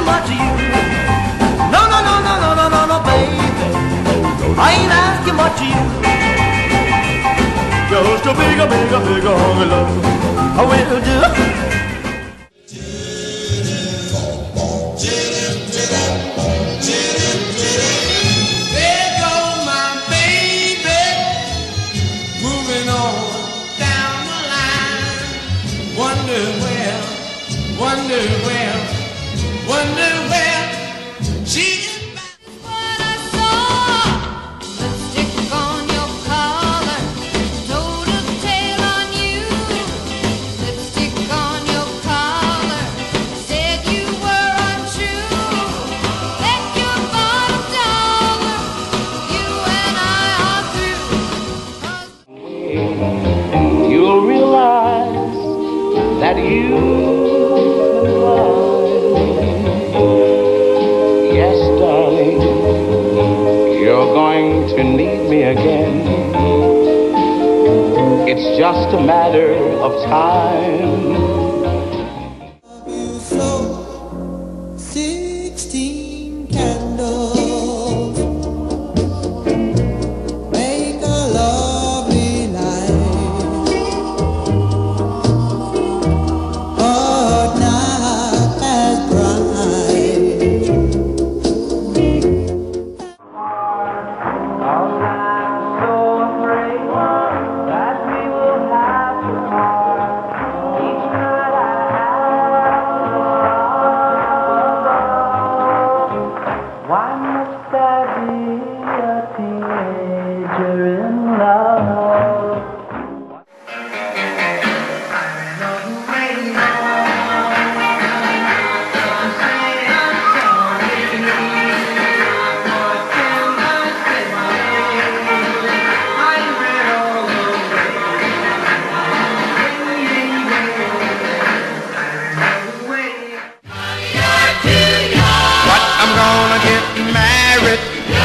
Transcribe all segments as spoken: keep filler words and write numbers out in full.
much of you. No, no, no, no, no, no, no, no, baby. I ain't asking much of you. Just a bigger, bigger, bigger hunk of love I will do. There goes my baby, moving on down the line. Wonder where, wonder where, wonder where she is. What I saw, lipstick on your collar, told a tale on you. Lipstick on your collar, said you were untrue. Bet your bottom dollar, you and I are through. You'll realize that you've been blind. Yes, darling, you're going to need me again. It's just a matter of time. You flow sixteen candles, make a lovely life, but not as bright. I'm so afraid that we will have to part. Each night I have why must there be a teenager in love? But I'm gonna get married.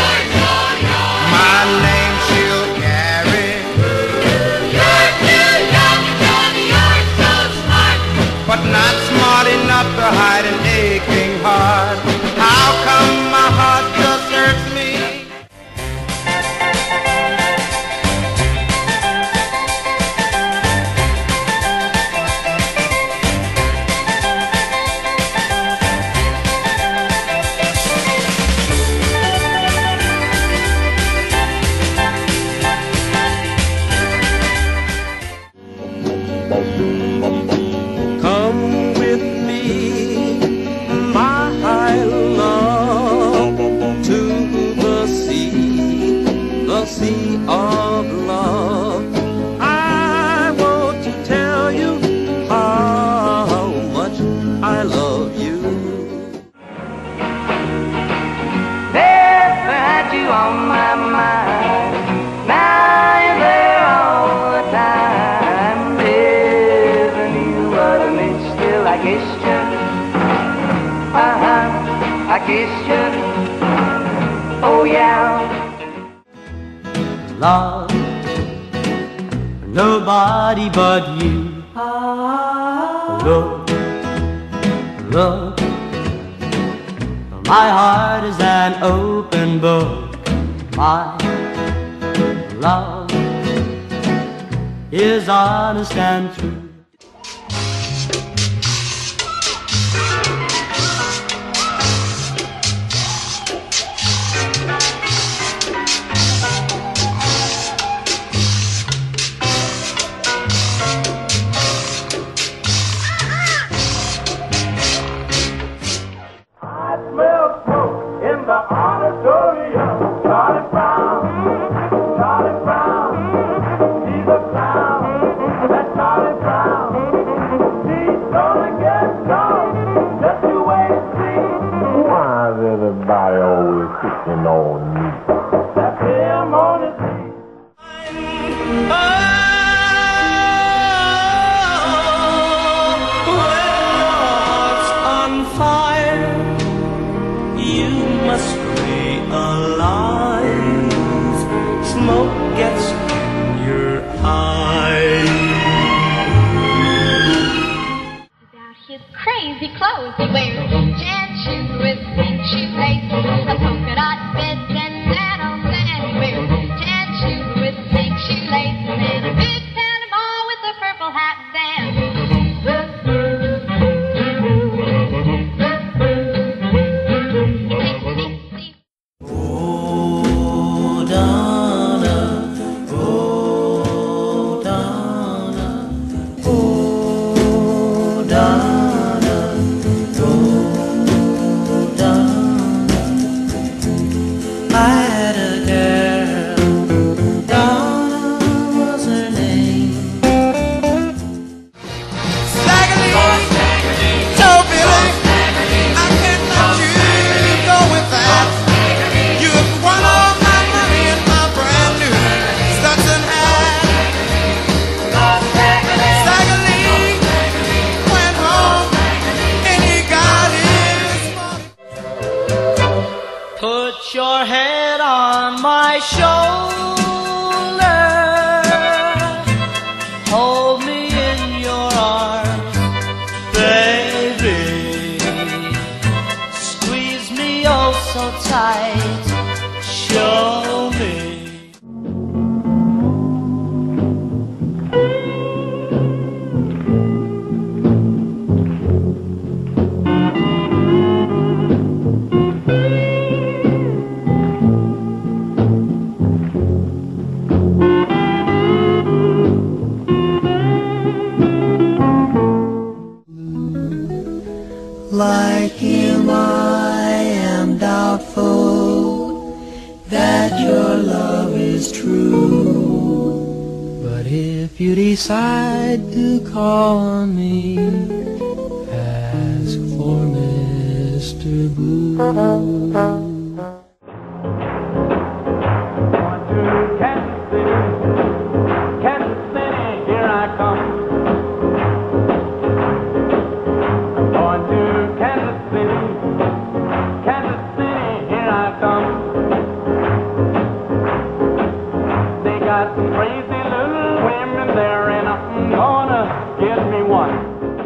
My name she'll carry. You're too young, Johnny, you're so smart. But not smart enough to hide an aching heart. How come my heart just hurts me? Come with me, my love, to the sea, the sea of love. I want to tell you how much I love you. Never had you on my mind. Now you're there all the time. Never knew what I missed. Still I kissed you. Uh-huh, I kissed you. Oh yeah. Love, nobody but you. Look, look, my heart is an open book. My love is honest and true. I smell smoke in the auditorium. Charlie Brown, Charlie Brown, he's a clown. That Charlie Brown, he's gonna get gone. Just you wait and see. Why is everybody always picking on me? That's him on his feet. Oh, when heart's on fire, you must realize smoke gets in your eyes. About his crazy clothes he wears, jet shoes Put your head on my shoulder, hold me in your arms, baby. Squeeze me oh so tight, show me. Like him, I am doubtful that your love is true. But if you decide to call on me, ask for Mister Blue. Going to Kansas City, Kansas City, here I come. Going to Kansas City, Kansas City, here I come. They got some crazy little women there, and I'm gonna get me one.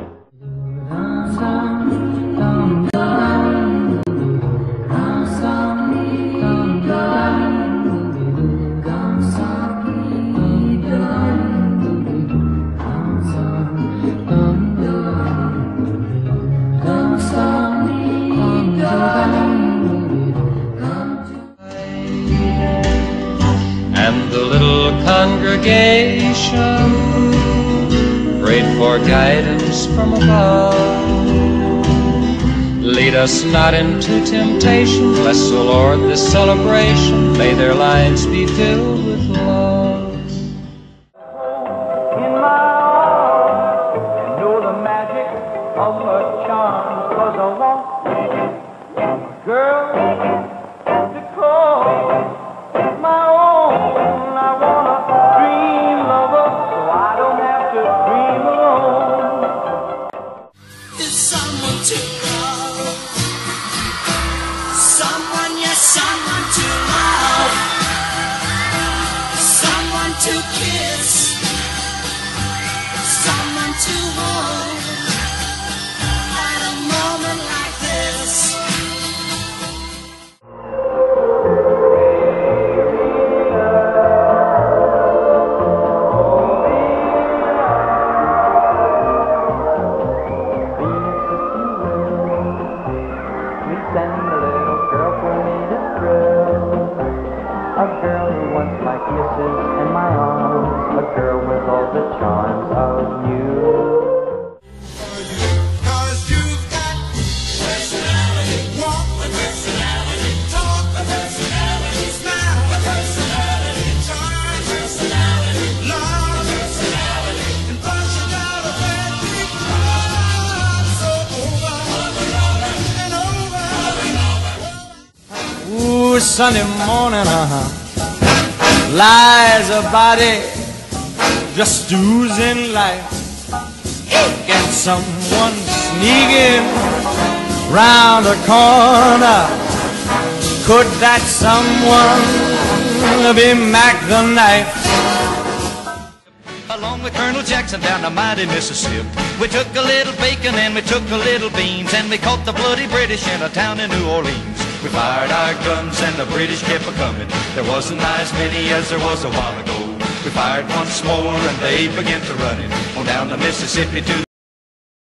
And the little congregation prayed for guidance from above. Lead us not into temptation, bless, O Lord, this celebration. May their lives be filled with love. In my arms, and know the magic of her charms. 'Cause I want a girl to call my own. I want a dream lover, so I don't have to dream alone. Is someone to call, someone, yes, someone to love, someone to kiss, someone to hold at a moment like this. Please send a little girl for me to thrill. A girl who wants my kisses and my arms. A girl with all the charms of you. Cause you've got personality, walk with personality, talk with personality, smile with personality, charm personality, love personality, and plus you got a bad big heart. So over, and over, Ooh, Sunday morning, uh-huh, lies a body just oozing life. And someone sneaking round the corner. Could that someone be Mac the Knife? Along with Colonel Jackson down the mighty Mississippi, we took a little bacon and we took a little beans, and we caught the bloody British in a town in New Orleans. We fired our guns and the British kept a-coming. There wasn't as many as there was a while ago. We fired once more and they began to run it on down the Mississippi to